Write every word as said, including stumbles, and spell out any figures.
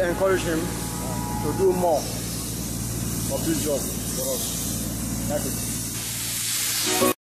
encourage him to do more of this job for us. Thank you.